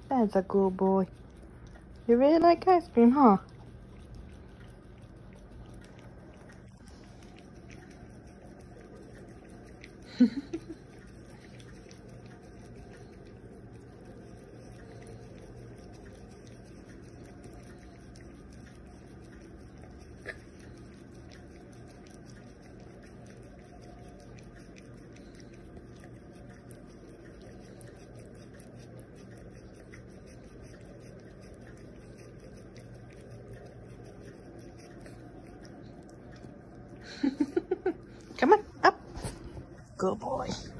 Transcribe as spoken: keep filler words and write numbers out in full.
That's a good boy. You really like ice cream, huh? Come on, up. Good boy.